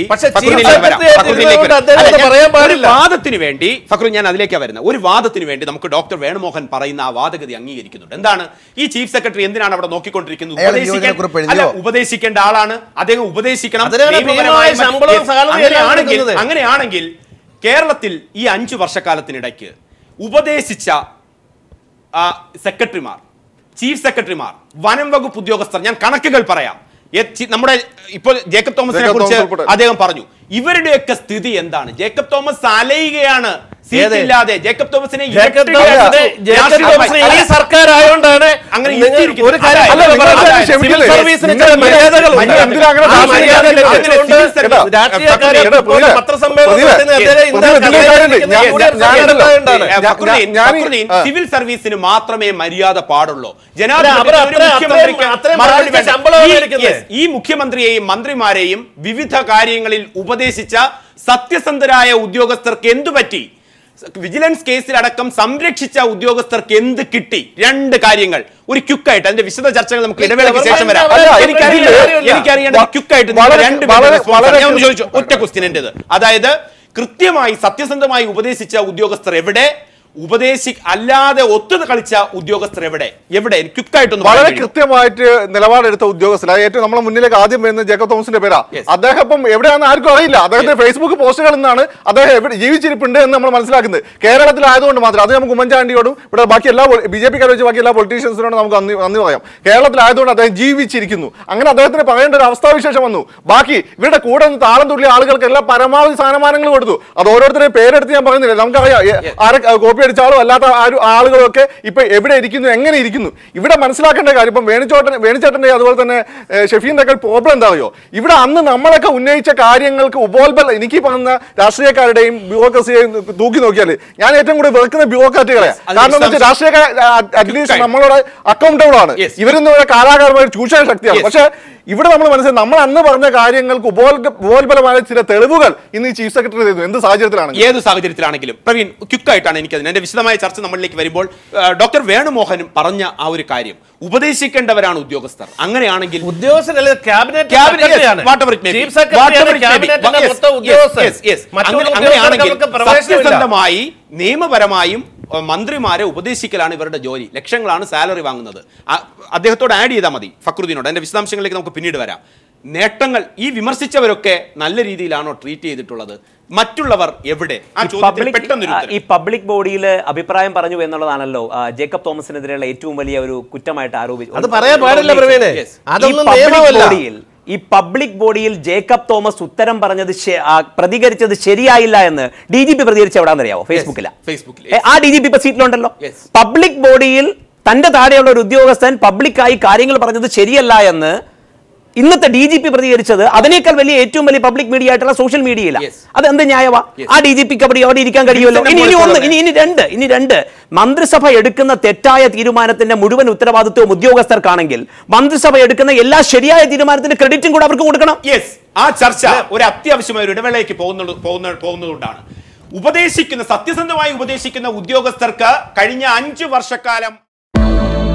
വാദത്തിന് വേണ്ടി ഫക്രു ഞാൻ അതിലേക്കാ വരുന്നത്. ഒരു വാദത്തിന് വേണ്ടി നമുക്ക് ഡോക്ടർ വേണുമോഹൻ പറയുന്ന ആ വാദഗതി അംഗീകരിക്കുന്നുണ്ട്. എന്താണ് ഈ ചീഫ് സെക്രട്ടറി എന്തിനാണ് അവിടെ നോക്കിക്കൊണ്ടിരിക്കുന്നത്? അല്ല ഉപദേശിക്കേണ്ട ആളാണ് അദ്ദേഹം. ഉപദേശിക്കണം. അങ്ങനെയാണെങ്കിൽ കേരളത്തിൽ ഈ അഞ്ചു വർഷക്കാലത്തിനിടയ്ക്ക് ഉപദേശിച്ച സെക്രട്ടറിമാർ, ചീഫ് സെക്രട്ടറിമാർ, വനം വകുപ്പ് ഉദ്യോഗസ്ഥർ, ഞാൻ കണക്കുകൾ പറയാം. നമ്മുടെ ഇപ്പോൾ ജേക്കബ് തോമസിനെ കുറിച്ച് അദ്ദേഹം പറഞ്ഞു. ഇവരുടെയൊക്കെ സ്ഥിതി എന്താണ്? ജേക്കബ് തോമസ് അലയുകയാണ് സീറ്റില്ലാതെ. ജേക്കബ് തോമസിനെ സർക്കാർ ആയതുകൊണ്ടാണ് അങ്ങനെ സിവിൽ സർവീസിന് മാത്രമേ മര്യാദ പാടുള്ളൂ. ഈ മുഖ്യമന്ത്രിയെയും മന്ത്രിമാരെയും വിവിധ കാര്യങ്ങളിൽ ഉപദേശിച്ച സത്യസന്ധരായ ഉദ്യോഗസ്ഥർക്ക് എന്തു പറ്റി? വിജിലൻസ് കേസിലടക്കം സംരക്ഷിച്ച ഉദ്യോഗസ്ഥർക്ക് എന്ത് കിട്ടി? രണ്ട് കാര്യങ്ങൾ ഒരു ക്യുക്കായിട്ട് അതിന്റെ വിശദ ചർച്ചകൾ നമുക്ക് ഇടവേളയ്ക്ക് ശേഷം വരാം. എനിക്കറിയേണ്ട ക്യുക്കായിട്ട് രണ്ട് ചോദിച്ചു ഒറ്റ ക്വസ്റ്റ്യൻ എന്റേത്. അതായത് കൃത്യമായി സത്യസന്ധമായി ഉപദേശിച്ച ഉദ്യോഗസ്ഥർ എവിടെ? ഉപദേശി അല്ലാതെ ഒത്തു കളിച്ച ഉദ്യോഗസ്ഥർ എവിടെ എവിടെ ക്വിക്കായിട്ടൊന്നും വളരെ കൃത്യമായിട്ട് നിലപാടെടുത്ത ഉദ്യോഗസ്ഥർ ഏറ്റവും നമ്മളെ മുന്നിലേക്ക് ആദ്യം വരുന്ന ജേക്കബ് തോമസിന്റെ പേരാ. അദ്ദേഹം ഇപ്പം എവിടെയാണെന്ന് ആർക്കും അറിയില്ല. അദ്ദേഹത്തിന്റെ ഫേസ്ബുക്ക് പോസ്റ്റുകളിൽ നിന്നാണ് അദ്ദേഹം എവിടെ ജീവിച്ചിരിപ്പുണ്ട് എന്ന് നമ്മൾ മനസ്സിലാക്കുന്നത്. കേരളത്തിലായതുകൊണ്ട് മാത്രം അത് നമുക്ക് ഉമ്മൻചാണ്ടിയോടും ഇവിടെ ബാക്കി എല്ലാ ബി ജെ പിക്കാരെ വെച്ച് ബാക്കി എല്ലാ പൊളിറ്റീഷ്യൻസിനോടും നമുക്ക് നന്ദി പറയാം. കേരളത്തിലായതുകൊണ്ട് അദ്ദേഹം ജീവിച്ചിരിക്കുന്നു. അങ്ങനെ അദ്ദേഹത്തിന് പറയേണ്ട ഒരു അവസ്ഥാവിശേഷം വന്നു. ബാക്കി ഇവരുടെ കൂടെ നിന്ന് താളം തുള്ളിയ ആളുകൾക്ക് എല്ലാ പരമാവധി സ്ഥാനമാനങ്ങൾ കൊടുത്തു. അത് ഓരോരുത്തരെയും പേരെടുത്ത് ഞാൻ പറയുന്നില്ല. നമുക്കറിയാം ആരെ കോപ്പി അടിച്ചാലും അല്ലാത്ത ആളുകളൊക്കെ ഇപ്പൊ എവിടെ ഇരിക്കുന്നു, എങ്ങനെ ഇരിക്കുന്നു. ഇവിടെ മനസ്സിലാക്കേണ്ട കാര്യം ഇപ്പം വേണുചോട്ടൻ വേണുചേട്ടന്റെ അതുപോലെ തന്നെ ഷെഫീന്റെ ഒക്കെ പ്രോബ്ലം എന്താ അറിയോ? ഇവിടെ അന്ന് നമ്മളൊക്കെ ഉന്നയിച്ച കാര്യങ്ങൾക്ക് ഉപോത്ബല എനിക്ക് പറഞ്ഞ രാഷ്ട്രീയക്കാരുടെയും ബ്യൂറോക്രസിയെയും തൂക്കി നോക്കിയാൽ ഞാൻ ഏറ്റവും കൂടുതൽ വെറുക്കുന്ന ബ്യൂറോക്രാറ്റുകളെ. കാരണം എന്താ വെച്ചാൽ രാഷ്ട്രീയക്കാർ അറ്റ്ലീസ്റ്റ് നമ്മളോട് അക്കൗണ്ടബിൾ ആണ്. ഇവരെന്ന് പറയുന്ന കാലാകാലമായ ചൂഷണ ശക്തിയാണ്. പക്ഷെ ഇവിടെ നമ്മൾ മനസ്സിലായി നമ്മൾ അന്ന് പറഞ്ഞ കാര്യങ്ങൾക്ക് ഉപോത്ബലമായ ചില തെളിവുകൾ ഇന്ന് ഈ ചീഫ് സെക്രട്ടറി തരുന്നു. എന്ത് സാഹചര്യത്തിലാണ് ഏത് സാഹചര്യത്തിലാണെങ്കിലും പ്രവീൺ ക്വിക്കായിട്ടാണ് എനിക്കതിന് എന്റെ വിശദമായ ചർച്ച നമ്മളിലേക്ക് വരുമ്പോൾ ഡോക്ടർ വേണുമോഹൻ പറഞ്ഞ ആ ഒരു കാര്യം ഉപദേശിക്കേണ്ടവരാണ് ഉദ്യോഗസ്ഥർ. അങ്ങനെയാണെങ്കിൽ സത്യസന്ധമായി നിയമപരമായും മന്ത്രിമാരെ ഉപദേശിക്കലാണ് ഇവരുടെ ജോലി. ലക്ഷങ്ങളാണ് സാലറി വാങ്ങുന്നത്. അദ്ദേഹത്തോട് ആഡ് ചെയ്താൽ മതി ഫക്രുദ്ദീനോട്. അതിന്റെ വിശദാംശങ്ങളിലേക്ക് നമുക്ക് പിന്നീട് വരാം. നേട്ടങ്ങൾ ഈ വിമർശിച്ചവരൊക്കെ നല്ല രീതിയിലാണോ ട്രീറ്റ് ചെയ്തിട്ടുള്ളത്? മറ്റുള്ളവർ എവിടെ? ഈ പബ്ലിക് ബോഡിയിൽ അഭിപ്രായം പറഞ്ഞു എന്നുള്ളതാണല്ലോ ജേക്കബ് തോമസിനെതിരെയുള്ള ഏറ്റവും വലിയ ഒരു കുറ്റമായിട്ട് ആരോപിച്ചു. അത് പറയാൻ പാടില്ല പ്രവീണേ. അതൊന്നും ബോഡിയിൽ ഈ പബ്ലിക് ബോഡിയിൽ ജേക്കബ് തോമസ് ഉത്തരം പറഞ്ഞത് പ്രതികരിച്ചത് ശരിയായില്ല എന്ന് ഡി ജി പി പ്രതികരിച്ച എവിടാന്നറിയാവോ? ഫേസ്ബുക്കില. ആ ഡി ജി പി ഇപ്പൊ സീറ്റിലുണ്ടല്ലോ. പബ്ലിക് ബോഡിയിൽ തന്റെ താഴെയുള്ള ഒരു ഉദ്യോഗസ്ഥൻ പബ്ലിക്കായി കാര്യങ്ങൾ പറഞ്ഞത് ശരിയല്ല എന്ന് ഇന്നത്തെ ഡി ജി പി പ്രതികരിച്ചത് അതിനേക്കാൾ വലിയ ഏറ്റവും വലിയ പബ്ലിക് മീഡിയ ആയിട്ടുള്ള സോഷ്യൽ മീഡിയയില്ല. അത് എന്ത് ന്യായവാ? ആ ഡി ജി പിക്ക് അവിടെ ഇരിക്കാൻ കഴിയുമല്ലോ. ഇനി ഇനി ഒന്ന് ഇനി ഇനി രണ്ട് ഇനി രണ്ട് മന്ത്രിസഭ എടുക്കുന്ന തെറ്റായ തീരുമാനത്തിന്റെ മുഴുവൻ ഉത്തരവാദിത്വവും ഉദ്യോഗസ്ഥർക്കാണെങ്കിൽ മന്ത്രിസഭ എടുക്കുന്ന എല്ലാ ശരിയായ തീരുമാനത്തിന്റെ ക്രെഡിറ്റും കൂടെ അവർക്ക് കൊടുക്കണം. യെസ്, ആ ചർച്ച ഒരു അത്യാവശ്യമായ ഒരു ഇടവേളയ്ക്ക് പോകുന്നത് പോകുന്നതുകൊണ്ടാണ്. ഉപദേശിക്കുന്ന സത്യസന്ധമായി ഉപദേശിക്കുന്ന ഉദ്യോഗസ്ഥർക്ക് കഴിഞ്ഞ അഞ്ചു വർഷക്കാലം